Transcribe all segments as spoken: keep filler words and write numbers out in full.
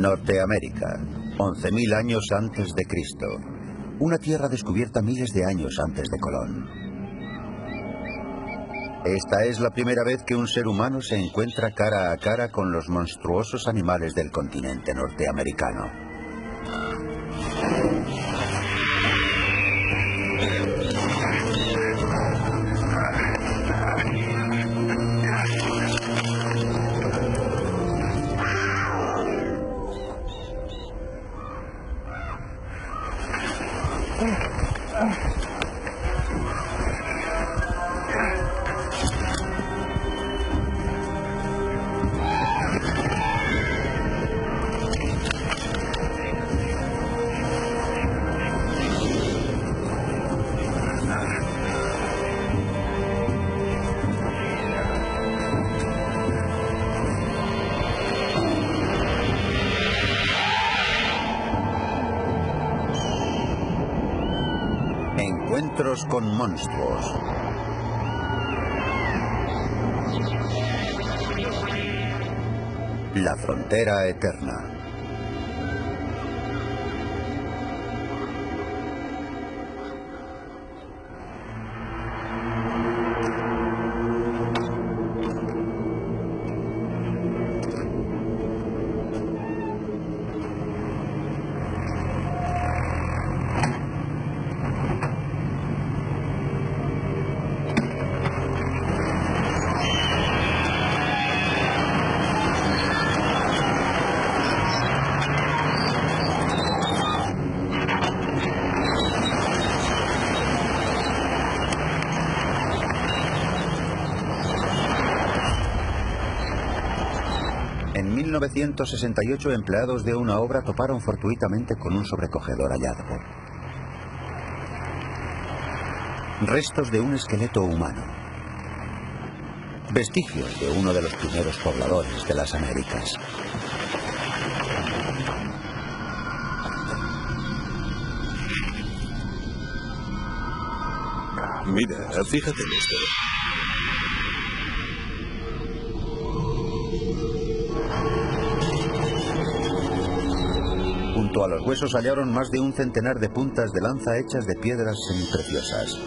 Norteamérica, once mil años antes de Cristo. Una tierra descubierta miles de años antes de Colón. Esta es la primera vez que un ser humano se encuentra cara a cara con los monstruosos animales del continente norteamericano. Encuentros con monstruos. La frontera eterna. En mil novecientos sesenta y ocho, empleados de una obra toparon fortuitamente con un sobrecogedor hallazgo. Restos de un esqueleto humano. Vestigios de uno de los primeros pobladores de las Américas. Mira, fíjate en esto. Junto a los huesos hallaron más de un centenar de puntas de lanza hechas de piedras semipreciosas.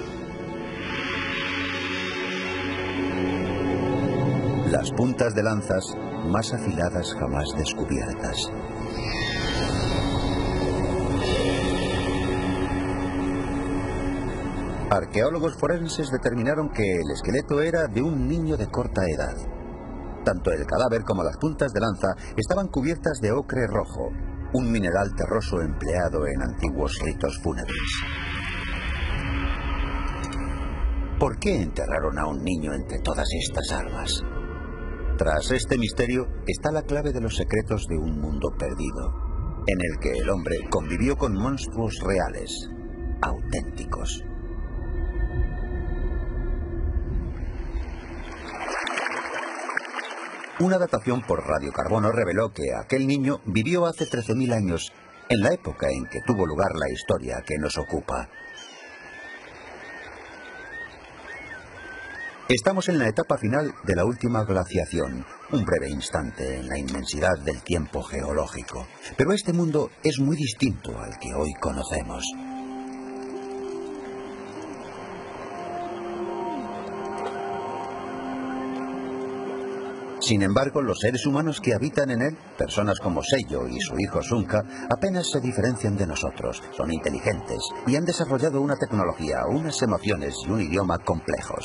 Las puntas de lanzas más afiladas jamás descubiertas. Arqueólogos forenses determinaron que el esqueleto era de un niño de corta edad. Tanto el cadáver como las puntas de lanza estaban cubiertas de ocre rojo, un mineral terroso empleado en antiguos ritos fúnebres. ¿Por qué enterraron a un niño entre todas estas armas? Tras este misterio está la clave de los secretos de un mundo perdido, en el que el hombre convivió con monstruos reales, auténticos. Una datación por radiocarbono reveló que aquel niño vivió hace trece mil años, en la época en que tuvo lugar la historia que nos ocupa. Estamos en la etapa final de la última glaciación, un breve instante en la inmensidad del tiempo geológico. Pero este mundo es muy distinto al que hoy conocemos. Sin embargo, los seres humanos que habitan en él, personas como Seiyo y su hijo Sunka, apenas se diferencian de nosotros. Son inteligentes y han desarrollado una tecnología, unas emociones y un idioma complejos.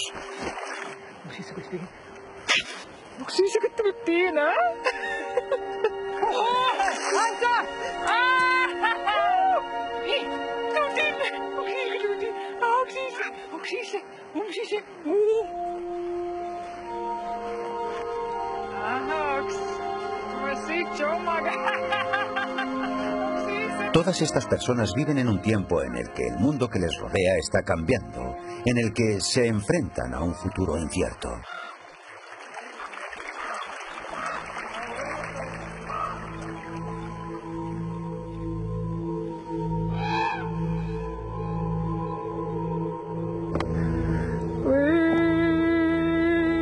Todas estas personas viven en un tiempo en el que el mundo que les rodea está cambiando, en el que se enfrentan a un futuro incierto.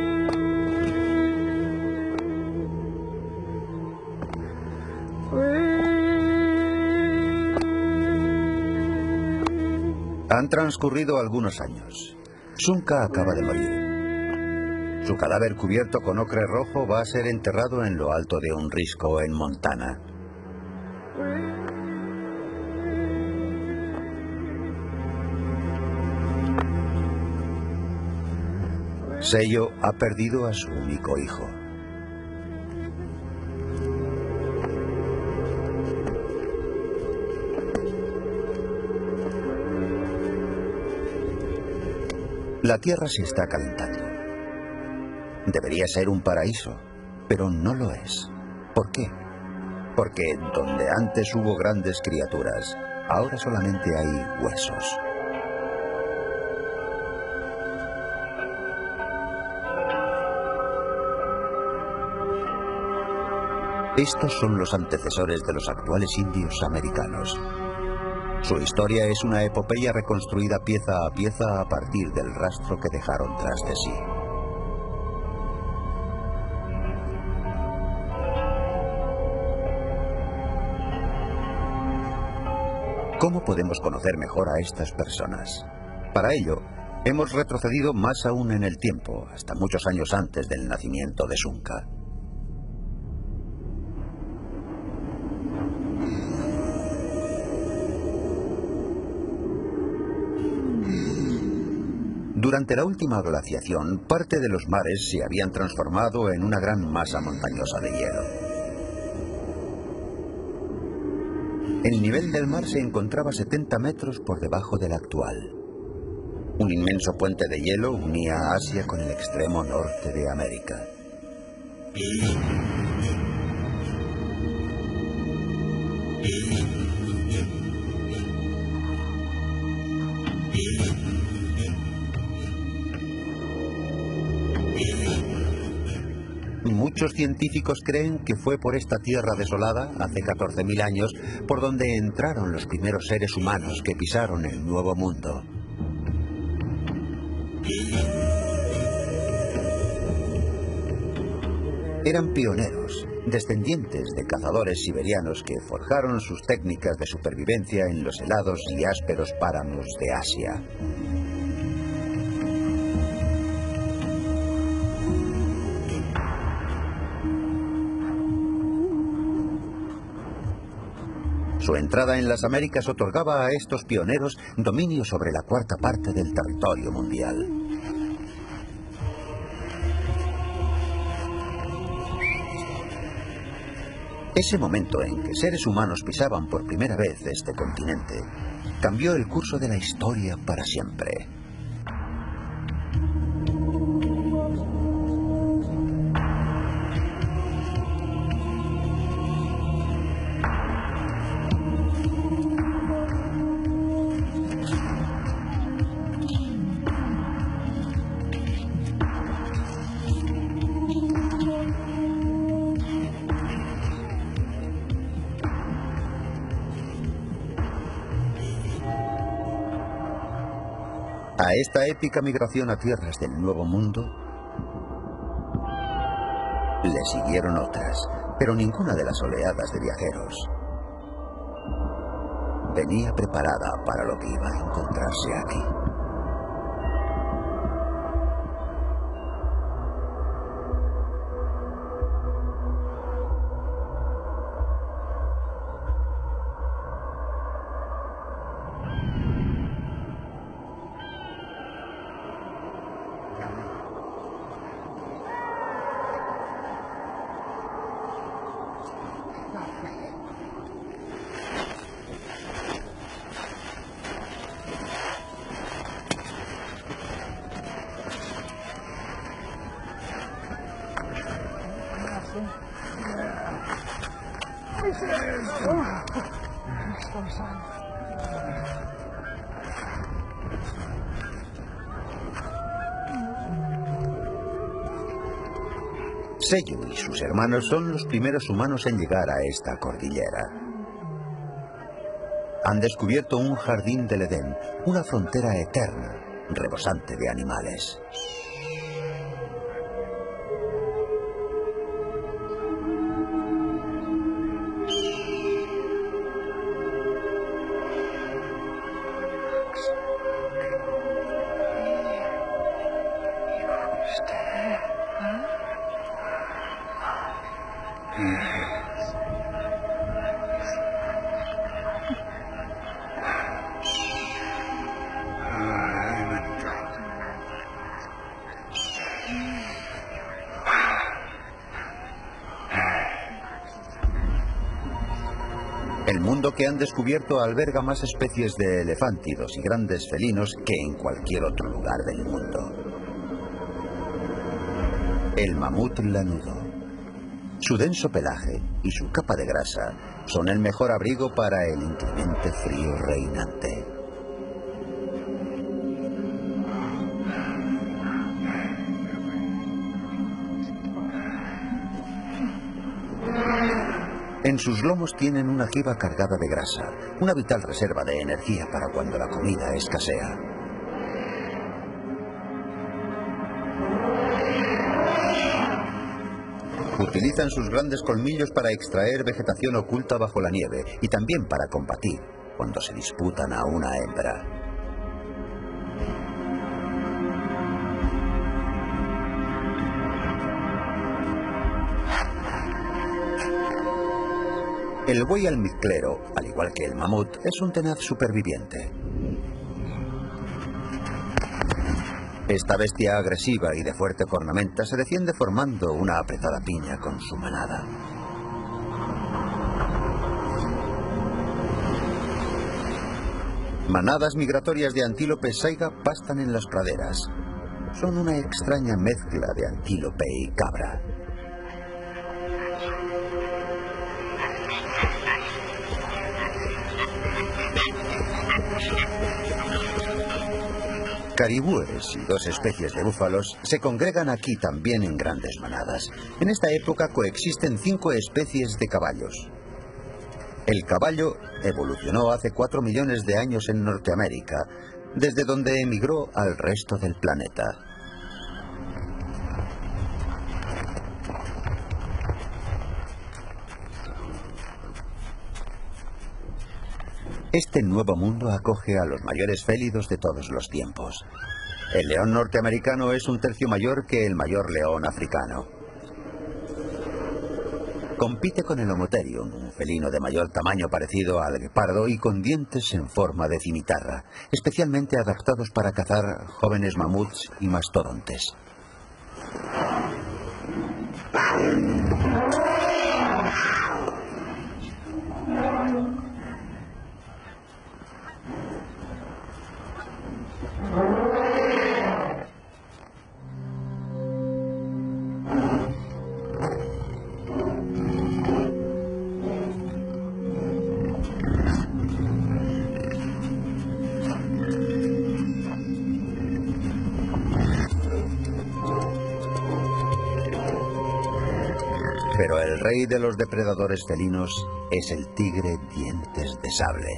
Wee. Han transcurrido algunos años. Sunka acaba de morir. Su cadáver cubierto con ocre rojo va a ser enterrado en lo alto de un risco en Montana. Seiyo ha perdido a su único hijo. La Tierra se está calentando. Debería ser un paraíso, pero no lo es. ¿Por qué? Porque donde antes hubo grandes criaturas, ahora solamente hay huesos. Estos son los antecesores de los actuales indios americanos. Su historia es una epopeya reconstruida pieza a pieza a partir del rastro que dejaron tras de sí. ¿Cómo podemos conocer mejor a estas personas? Para ello, hemos retrocedido más aún en el tiempo, hasta muchos años antes del nacimiento de Sunka. Durante la última glaciación, parte de los mares se habían transformado en una gran masa montañosa de hielo. El nivel del mar se encontraba setenta metros por debajo del actual. Un inmenso puente de hielo unía a Asia con el extremo norte de América. Muchos científicos creen que fue por esta tierra desolada, hace catorce mil años, por donde entraron los primeros seres humanos que pisaron el Nuevo Mundo. Eran pioneros, descendientes de cazadores siberianos que forjaron sus técnicas de supervivencia en los helados y ásperos páramos de Asia. Su entrada en las Américas otorgaba a estos pioneros dominio sobre la cuarta parte del territorio mundial. Ese momento en que seres humanos pisaban por primera vez este continente cambió el curso de la historia para siempre. A esta épica migración a tierras del Nuevo Mundo le siguieron otras, pero ninguna de las oleadas de viajeros venía preparada para lo que iba a encontrarse aquí. Seiyo y sus hermanos son los primeros humanos en llegar a esta cordillera. Han descubierto un jardín del Edén, una frontera eterna, rebosante de animales. El mundo que han descubierto alberga más especies de elefántidos y grandes felinos que en cualquier otro lugar del mundo. El mamut lanudo. Su denso pelaje y su capa de grasa son el mejor abrigo para el inclemente frío reinante. En sus lomos tienen una jiba cargada de grasa, una vital reserva de energía para cuando la comida escasea. Utilizan sus grandes colmillos para extraer vegetación oculta bajo la nieve y también para combatir cuando se disputan a una hembra. El buey almizclero, al igual que el mamut, es un tenaz superviviente. Esta bestia agresiva y de fuerte cornamenta se defiende formando una apretada piña con su manada. Manadas migratorias de antílopes saiga pastan en las praderas. Son una extraña mezcla de antílope y cabra. Caribúes y dos especies de búfalos se congregan aquí también en grandes manadas. En esta época coexisten cinco especies de caballos. El caballo evolucionó hace cuatro millones de años en Norteamérica, desde donde emigró al resto del planeta. Este nuevo mundo acoge a los mayores félidos de todos los tiempos. El león norteamericano es un tercio mayor que el mayor león africano. Compite con el Homotherium, un felino de mayor tamaño parecido al guepardo y con dientes en forma de cimitarra, especialmente adaptados para cazar jóvenes mamuts y mastodontes. Pero el rey de los depredadores felinos es el tigre dientes de sable.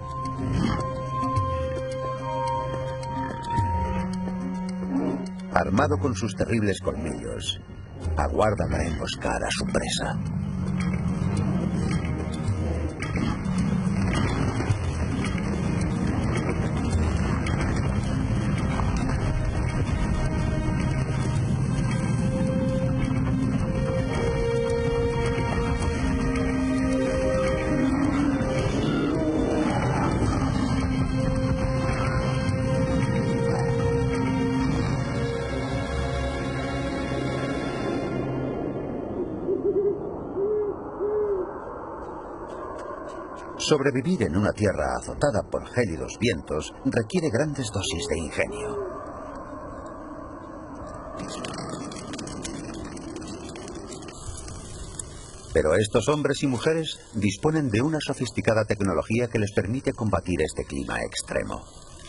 Armado con sus terribles colmillos, aguarda para emboscar a su presa. Sobrevivir en una tierra azotada por gélidos vientos requiere grandes dosis de ingenio. Pero estos hombres y mujeres disponen de una sofisticada tecnología que les permite combatir este clima extremo.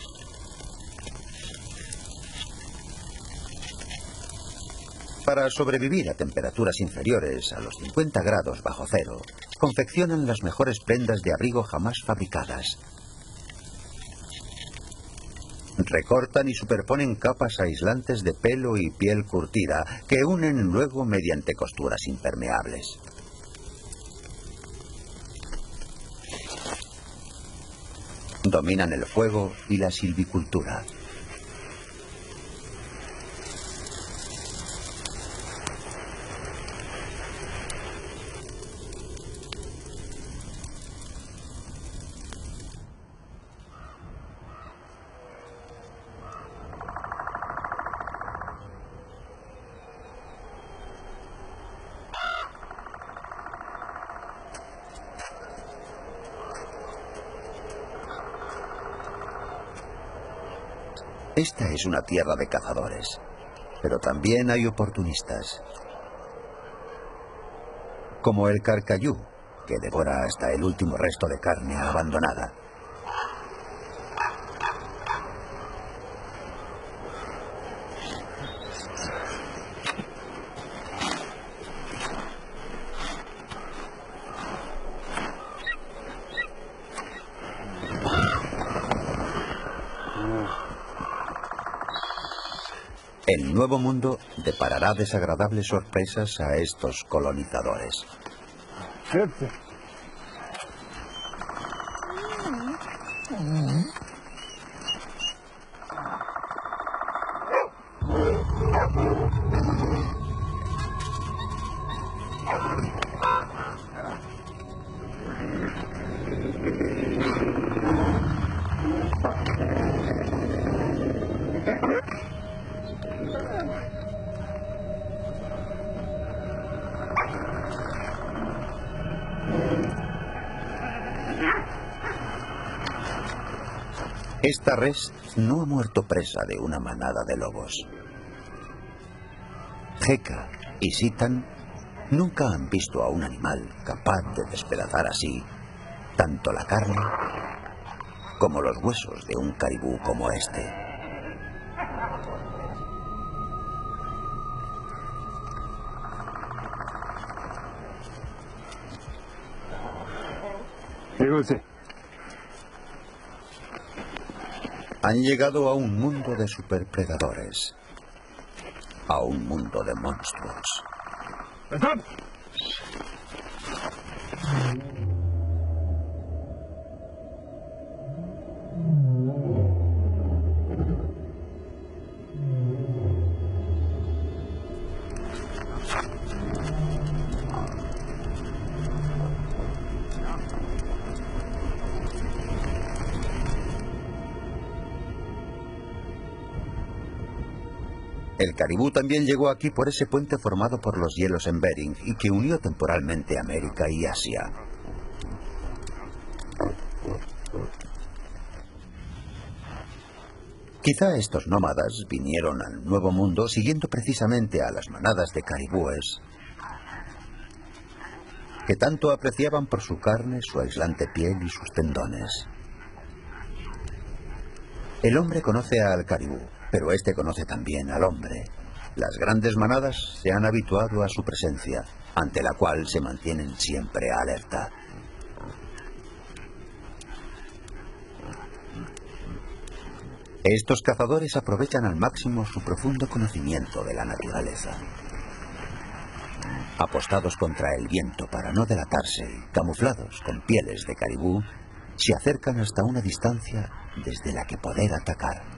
Para sobrevivir a temperaturas inferiores a los cincuenta grados bajo cero, confeccionan las mejores prendas de abrigo jamás fabricadas. Recortan y superponen capas aislantes de pelo y piel curtida que unen luego mediante costuras impermeables. Dominan el fuego y la silvicultura. Esta es una tierra de cazadores, pero también hay oportunistas, como el carcayú, que devora hasta el último resto de carne abandonada. El Nuevo Mundo deparará desagradables sorpresas a estos colonizadores. Esta res no ha muerto presa de una manada de lobos. Geka y Sitan nunca han visto a un animal capaz de despedazar así tanto la carne como los huesos de un caribú como este. Han llegado a un mundo de superpredadores, a un mundo de monstruos. El caribú también llegó aquí por ese puente formado por los hielos en Bering y que unió temporalmente América y Asia. Quizá estos nómadas vinieron al Nuevo Mundo siguiendo precisamente a las manadas de caribúes que tanto apreciaban por su carne, su aislante piel y sus tendones. El hombre conoce al caribú, pero este conoce también al hombre. Las grandes manadas se han habituado a su presencia, ante la cual se mantienen siempre alerta. Estos cazadores aprovechan al máximo su profundo conocimiento de la naturaleza. Apostados contra el viento para no delatarse, camuflados con pieles de caribú, se acercan hasta una distancia desde la que poder atacar.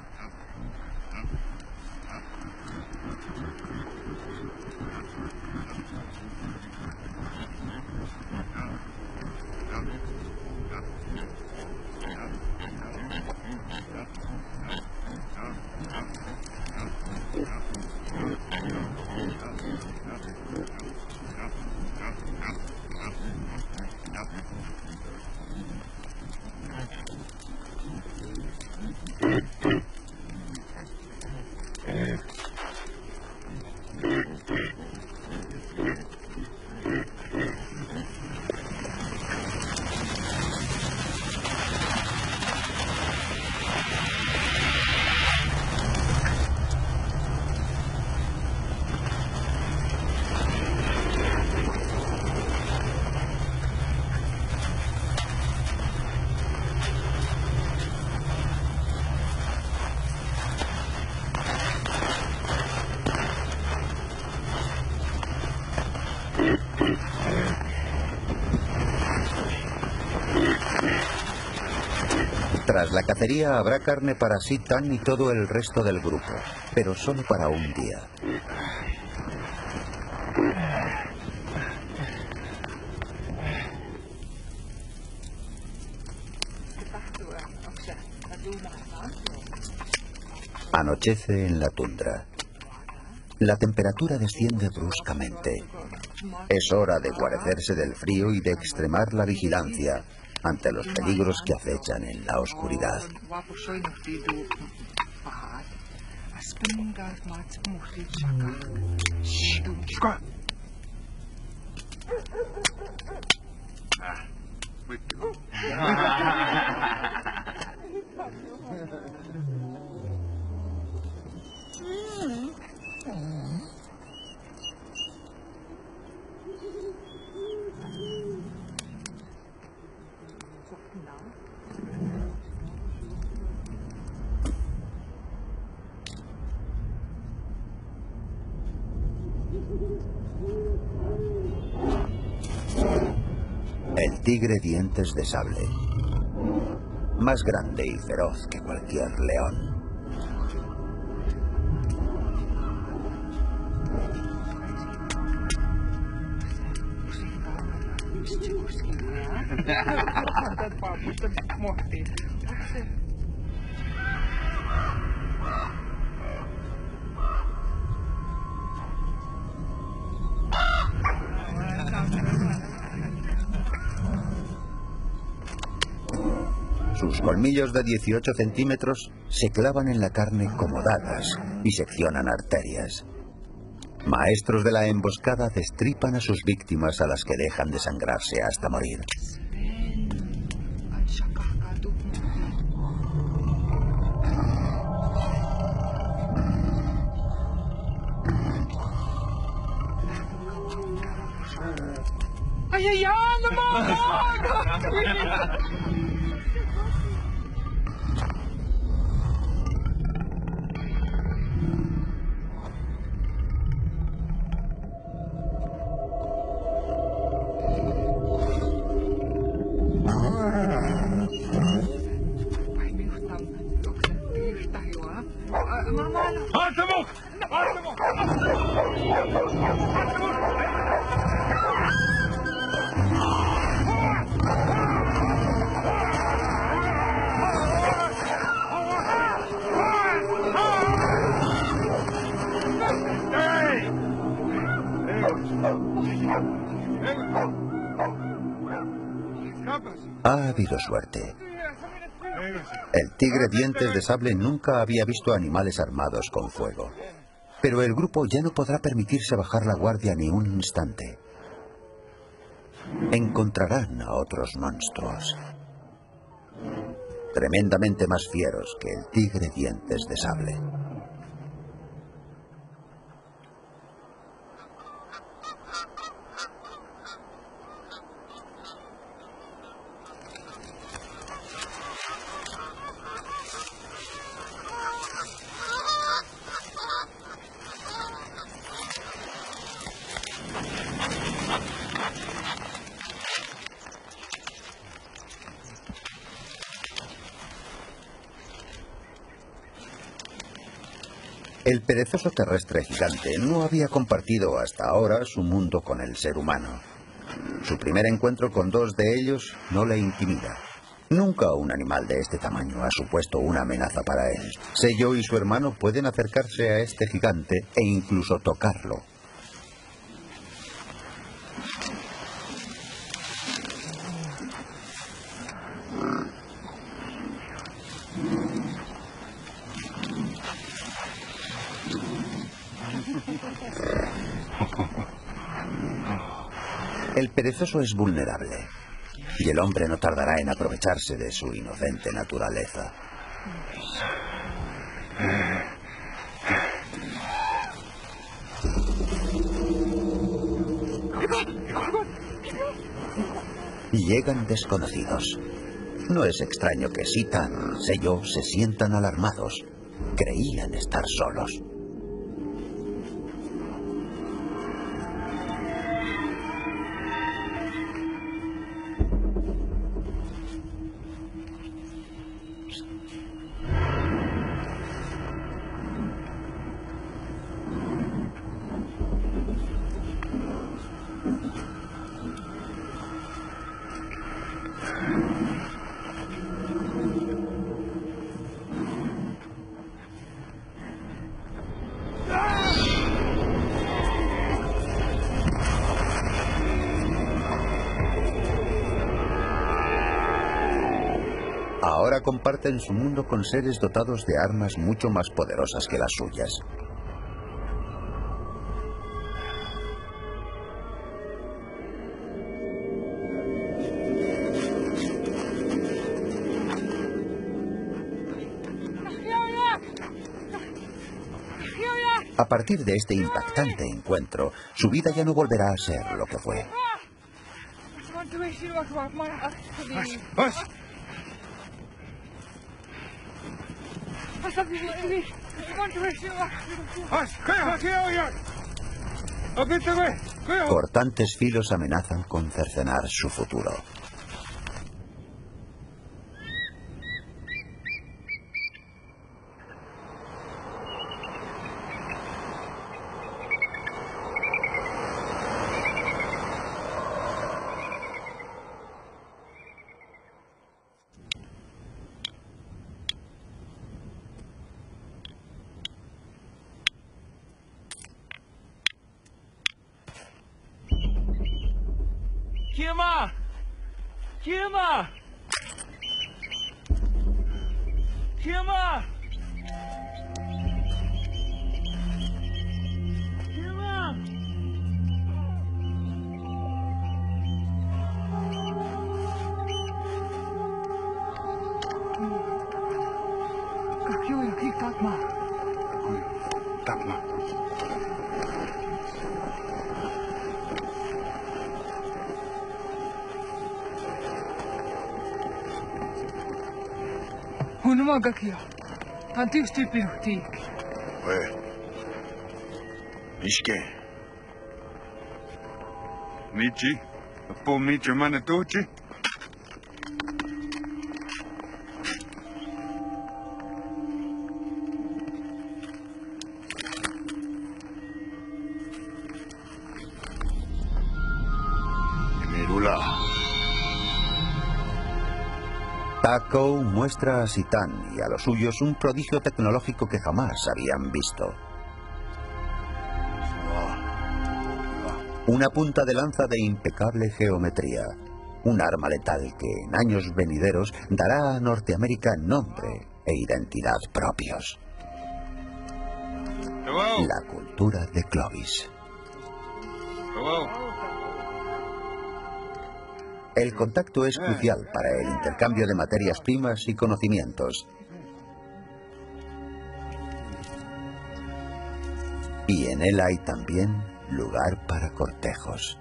Tras la cacería habrá carne para Sitan y todo el resto del grupo, pero solo para un día. Anochece en la tundra. La temperatura desciende bruscamente. Es hora de guarecerse del frío y de extremar la vigilancia ante los peligros que acechan en la oscuridad. El tigre dientes de sable. Más grande y feroz que cualquier león. Sus colmillos de dieciocho centímetros se clavan en la carne como dagas y seccionan arterias. Maestros de la emboscada destripan a sus víctimas a las que dejan de sangrarse hasta morir. Ha habido suerte. El tigre dientes de sable nunca había visto animales armados con fuego. Pero el grupo ya no podrá permitirse bajar la guardia ni un instante. Encontrarán a otros monstruos, tremendamente más fieros que el tigre dientes de sable. El perezoso terrestre gigante no había compartido hasta ahora su mundo con el ser humano. Su primer encuentro con dos de ellos no le intimida. Nunca un animal de este tamaño ha supuesto una amenaza para él. Sello y su hermano pueden acercarse a este gigante e incluso tocarlo. El perezoso es vulnerable, y el hombre no tardará en aprovecharse de su inocente naturaleza. Llegan desconocidos. No es extraño que Sita, Sello, se sientan alarmados. Creían estar solos. ahora comparten su mundo con seres dotados de armas mucho más poderosas que las suyas. A partir de este impactante encuentro, su vida ya no volverá a ser lo que fue. Cortantes filos amenazan con cercenar su futuro. Kima! Kima! Kima! Kima! Kakyo yaki takma. Takma. Hunuma gakia. Antisti pirutik. Ué. Ishke. Michi. Po Michi manatuchi. Mirula. Takou muestra a Citan y a los suyos un prodigio tecnológico que jamás habían visto. Una punta de lanza de impecable geometría. Un arma letal que en años venideros dará a Norteamérica nombre e identidad propios. La cultura de Clovis. El contacto es crucial para el intercambio de materias primas y conocimientos. Y en él hay también lugar para cortejos.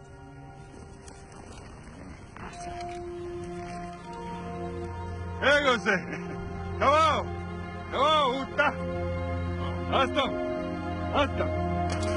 ¡Égose! ¡Cabao! ¡Cabao! ¡Uta! ¡Hasta! ¡Hasta!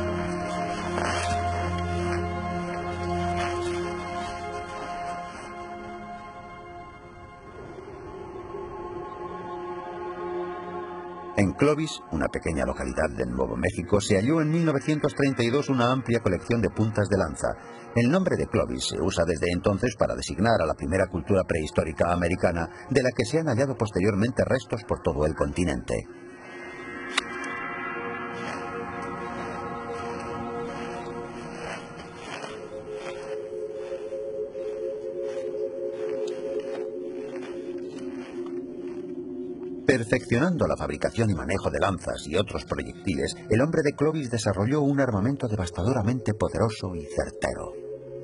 En Clovis, una pequeña localidad de Nuevo México, se halló en mil novecientos treinta y dos una amplia colección de puntas de lanza. El nombre de Clovis se usa desde entonces para designar a la primera cultura prehistórica americana, de la que se han hallado posteriormente restos por todo el continente. Perfeccionando la fabricación y manejo de lanzas y otros proyectiles, el hombre de Clovis desarrolló un armamento devastadoramente poderoso y certero.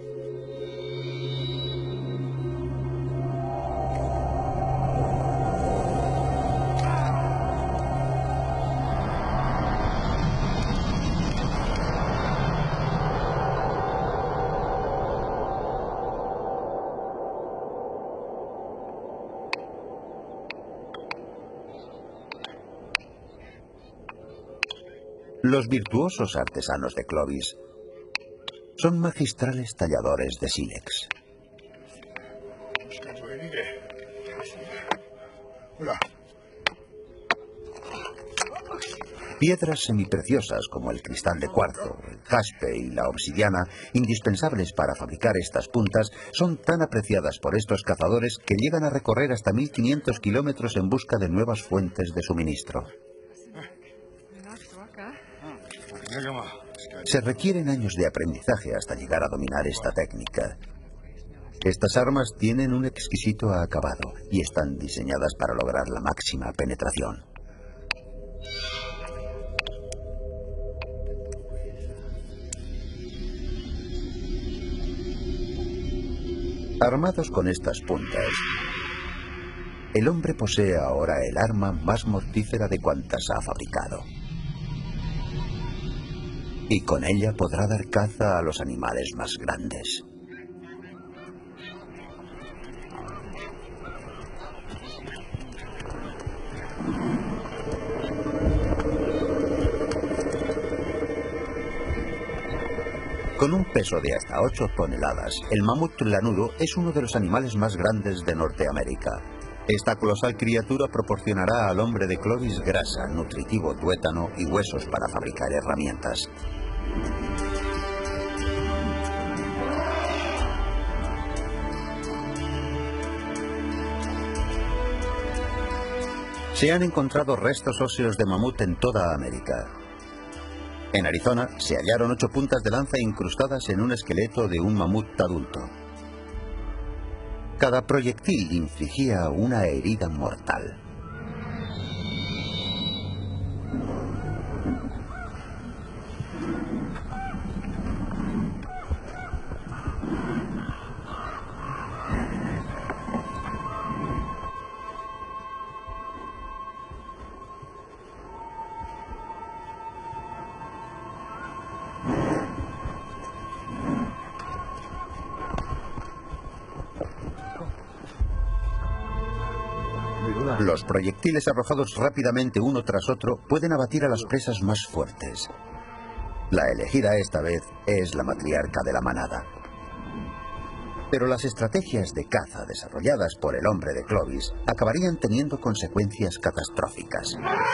Los virtuosos artesanos de Clovis son magistrales talladores de sílex. Piedras semipreciosas como el cristal de cuarzo, el jaspe y la obsidiana, indispensables para fabricar estas puntas, son tan apreciadas por estos cazadores que llegan a recorrer hasta mil quinientos kilómetros en busca de nuevas fuentes de suministro. Se requieren años de aprendizaje hasta llegar a dominar esta técnica. Estas armas tienen un exquisito acabado y están diseñadas para lograr la máxima penetración. Armados con estas puntas, el hombre posee ahora el arma más mortífera de cuantas ha fabricado. Y con ella podrá dar caza a los animales más grandes. Con un peso de hasta ocho toneladas, el mamut lanudo es uno de los animales más grandes de Norteamérica. Esta colosal criatura proporcionará al hombre de Clovis grasa, nutritivo tuétano y huesos para fabricar herramientas. Se han encontrado restos óseos de mamut en toda América. En Arizona se hallaron ocho puntas de lanza incrustadas en un esqueleto de un mamut adulto. Cada proyectil infligía una herida mortal. Los proyectiles arrojados rápidamente uno tras otro pueden abatir a las presas más fuertes. La elegida esta vez es la matriarca de la manada. Pero las estrategias de caza desarrolladas por el hombre de Clovis acabarían teniendo consecuencias catastróficas.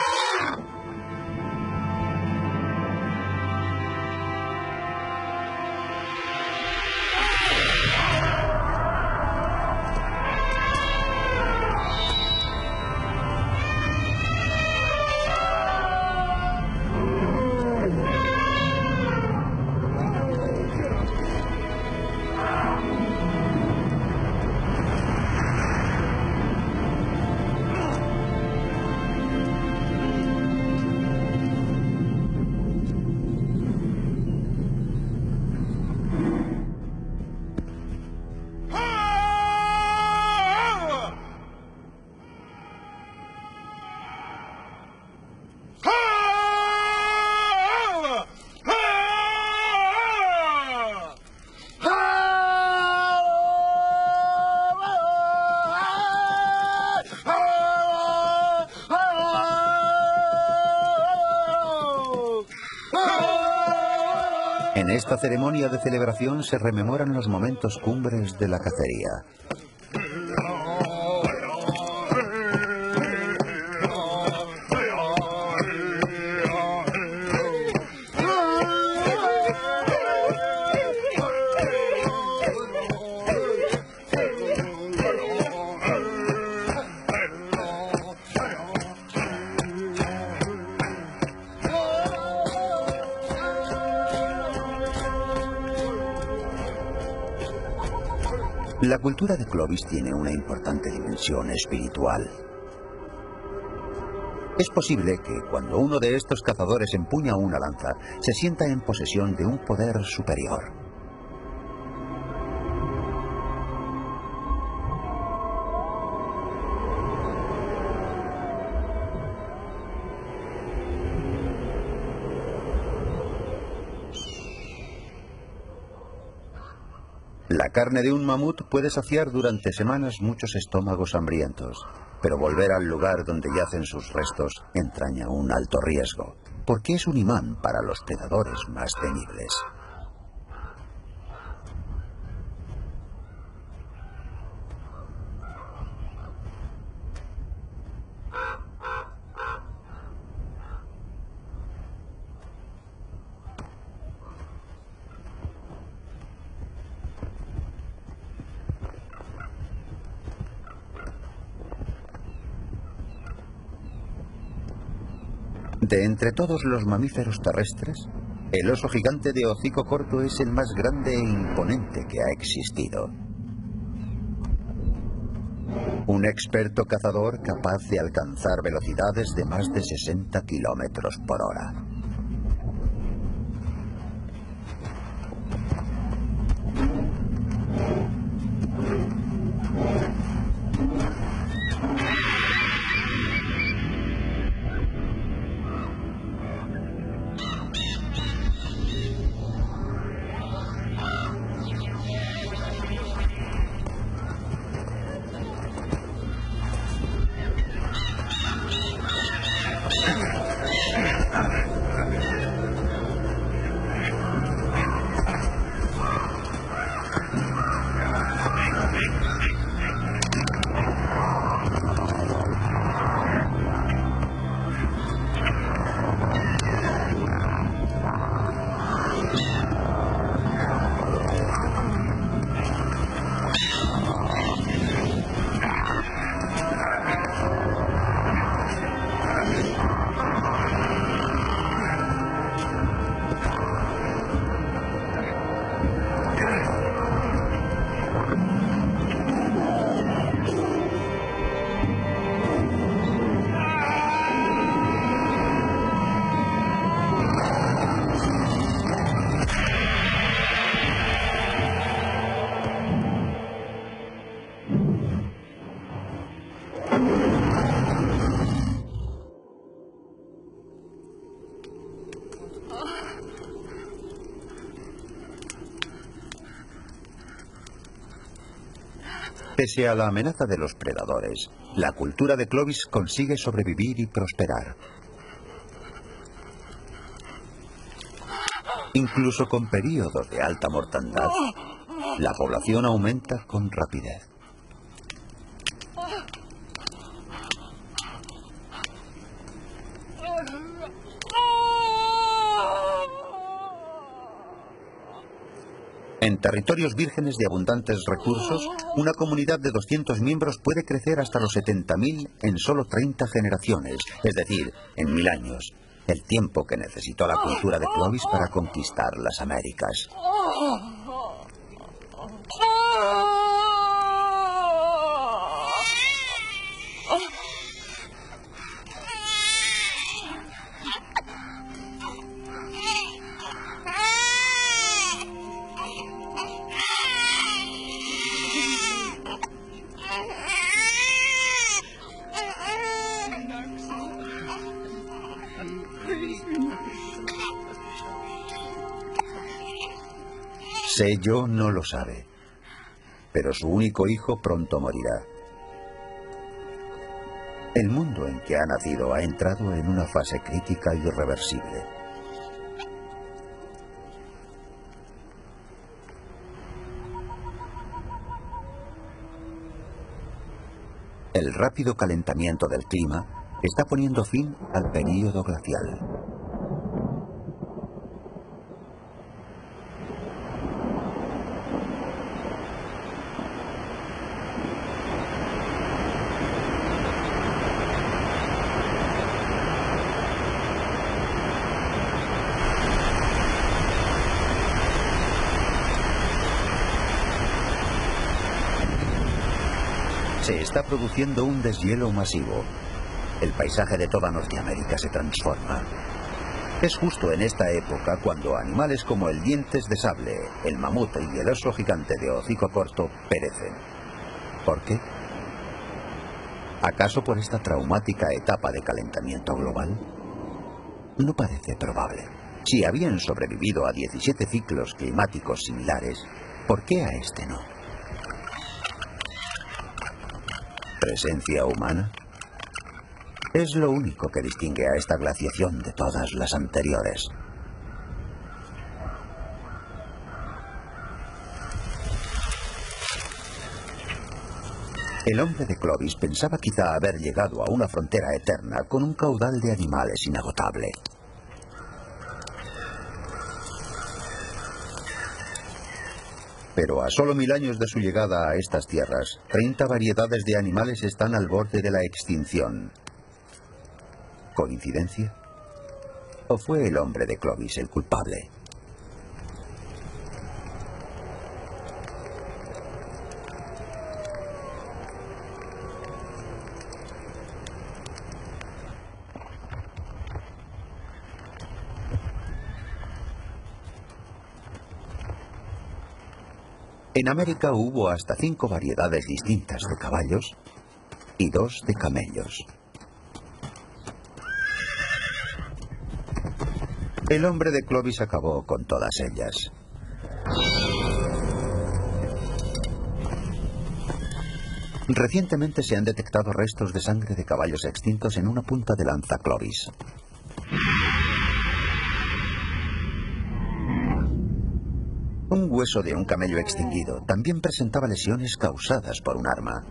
En esta ceremonia de celebración se rememoran los momentos cumbres de la cacería. La cultura de Clovis tiene una importante dimensión espiritual. Es posible que cuando uno de estos cazadores empuña una lanza, se sienta en posesión de un poder superior. La carne de un mamut puede saciar durante semanas muchos estómagos hambrientos, pero volver al lugar donde yacen sus restos entraña un alto riesgo, porque es un imán para los predadores más temibles. De entre todos los mamíferos terrestres, el oso gigante de hocico corto es el más grande e imponente que ha existido. Un experto cazador capaz de alcanzar velocidades de más de sesenta kilómetros por hora. Pese a la amenaza de los predadores, la cultura de Clovis consigue sobrevivir y prosperar. Incluso con periodos de alta mortandad, la población aumenta con rapidez. En territorios vírgenes de abundantes recursos, una comunidad de doscientos miembros puede crecer hasta los setenta mil en solo treinta generaciones, es decir, en mil años, el tiempo que necesitó la cultura de Clovis para conquistar las Américas. Sello no lo sabe, pero su único hijo pronto morirá. El mundo en que ha nacido ha entrado en una fase crítica y irreversible. El rápido calentamiento del clima está poniendo fin al período glacial. Se está produciendo un deshielo masivo. El paisaje de toda Norteamérica se transforma. Es justo en esta época cuando animales como el dientes de sable, el mamut y el oso gigante de hocico corto perecen. ¿Por qué? ¿Acaso por esta traumática etapa de calentamiento global? No parece probable. Si habían sobrevivido a diecisiete ciclos climáticos similares, ¿por qué a este no? ¿Presencia humana? Es lo único que distingue a esta glaciación de todas las anteriores. El hombre de Clovis pensaba quizá haber llegado a una frontera eterna con un caudal de animales inagotable. Pero a solo mil años de su llegada a estas tierras, treinta variedades de animales están al borde de la extinción. ¿Coincidencia? ¿O fue el hombre de Clovis el culpable? En América hubo hasta cinco variedades distintas de caballos y dos de camellos. El hombre de Clovis acabó con todas ellas. Recientemente se han detectado restos de sangre de caballos extintos en una punta de lanza Clovis. Un hueso de un camello extinguido también presentaba lesiones causadas por un arma.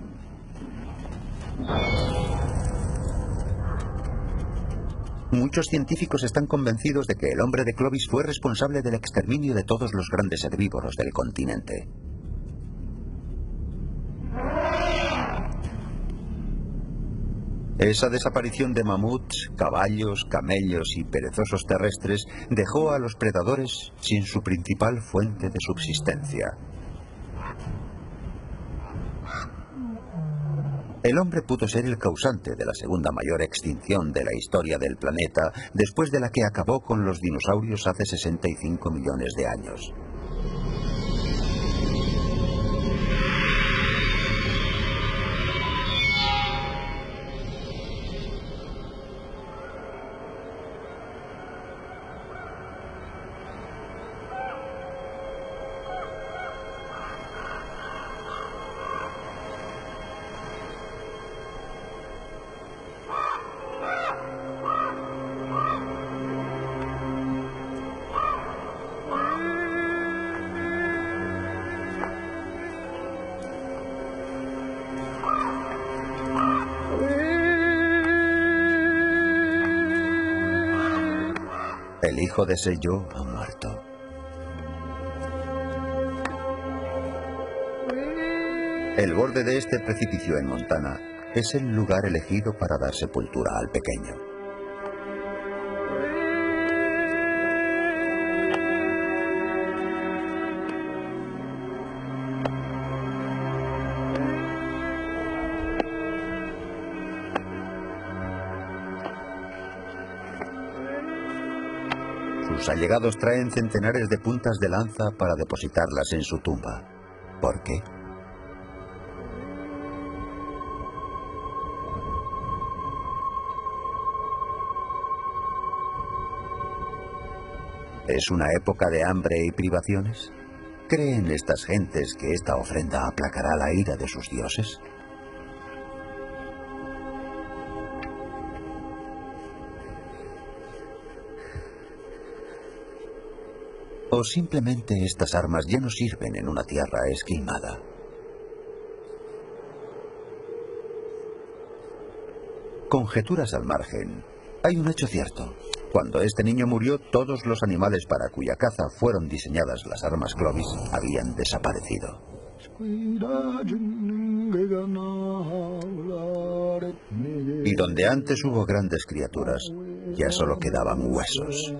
Muchos científicos están convencidos de que el hombre de Clovis fue responsable del exterminio de todos los grandes herbívoros del continente. Esa desaparición de mamuts, caballos, camellos y perezosos terrestres dejó a los predadores sin su principal fuente de subsistencia. El hombre pudo ser el causante de la segunda mayor extinción de la historia del planeta, después de la que acabó con los dinosaurios hace sesenta y cinco millones de años. El hijo de ese yo ha muerto. El borde de este precipicio en Montana es el lugar elegido para dar sepultura al pequeño. Sus allegados traen centenares de puntas de lanza para depositarlas en su tumba. ¿Por qué? ¿Es una época de hambre y privaciones? ¿Creen estas gentes que esta ofrenda aplacará la ira de sus dioses? ¿O simplemente estas armas ya no sirven en una tierra esquilmada? Conjeturas al margen, hay un hecho cierto. Cuando este niño murió, todos los animales para cuya caza fueron diseñadas las armas Clovis habían desaparecido. Y donde antes hubo grandes criaturas, ya solo quedaban huesos.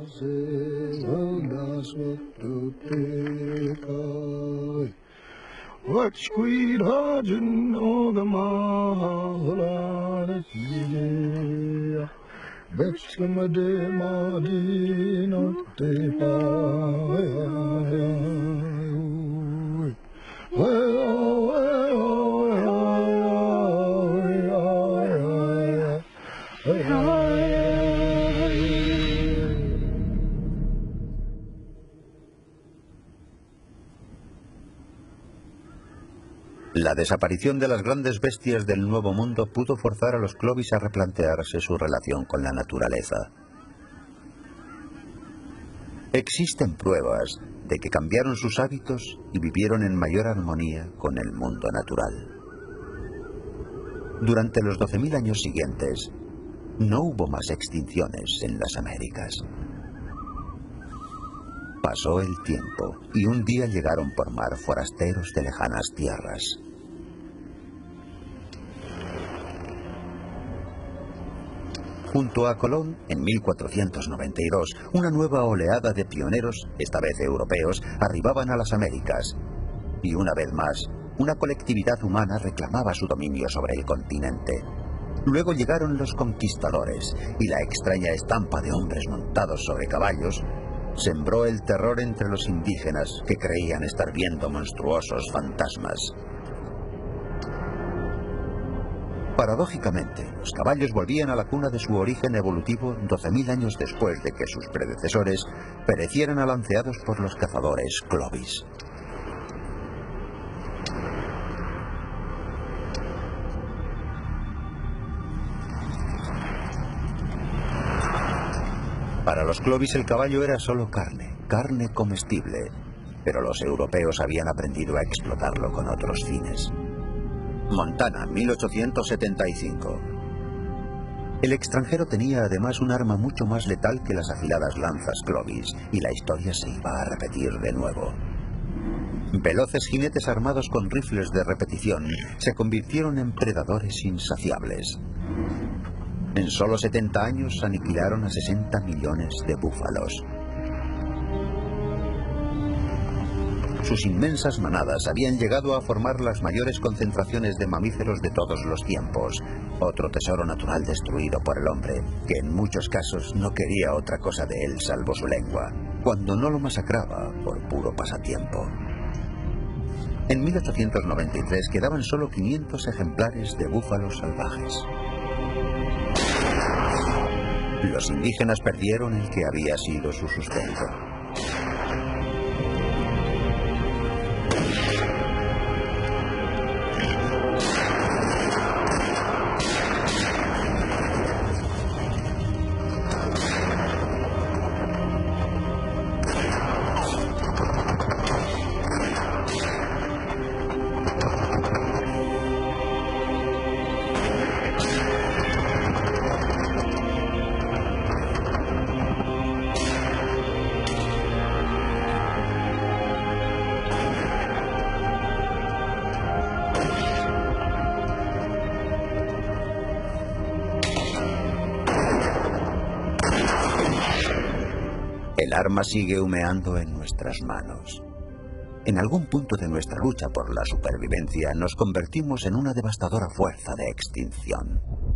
La desaparición de las grandes bestias del Nuevo Mundo pudo forzar a los Clovis a replantearse su relación con la naturaleza. Existen pruebas de que cambiaron sus hábitos y vivieron en mayor armonía con el mundo natural. Durante los doce mil años siguientes, no hubo más extinciones en las Américas. Pasó el tiempo y un día llegaron por mar forasteros de lejanas tierras. Junto a Colón, en mil cuatrocientos noventa y dos, una nueva oleada de pioneros, esta vez europeos, arribaban a las Américas. Y una vez más, una colectividad humana reclamaba su dominio sobre el continente. Luego llegaron los conquistadores, y la extraña estampa de hombres montados sobre caballos sembró el terror entre los indígenas que creían estar viendo monstruosos fantasmas. Paradójicamente, los caballos volvían a la cuna de su origen evolutivo doce mil años después de que sus predecesores perecieran alanceados por los cazadores Clovis. Para los Clovis el caballo era solo carne, carne comestible, pero los europeos habían aprendido a explotarlo con otros fines. Montana, mil ochocientos setenta y cinco. El extranjero tenía además un arma mucho más letal que las afiladas lanzas Clovis, y la historia se iba a repetir de nuevo. Veloces jinetes armados con rifles de repetición se convirtieron en predadores insaciables. En solo setenta años aniquilaron a sesenta millones de búfalos. Sus inmensas manadas habían llegado a formar las mayores concentraciones de mamíferos de todos los tiempos, otro tesoro natural destruido por el hombre, que en muchos casos no quería otra cosa de él salvo su lengua, cuando no lo masacraba por puro pasatiempo. En mil ochocientos noventa y tres quedaban solo quinientos ejemplares de búfalos salvajes. Los indígenas perdieron el que había sido su sustento. El arma sigue humeando en nuestras manos. En algún punto de nuestra lucha por la supervivencia nos convertimos en una devastadora fuerza de extinción.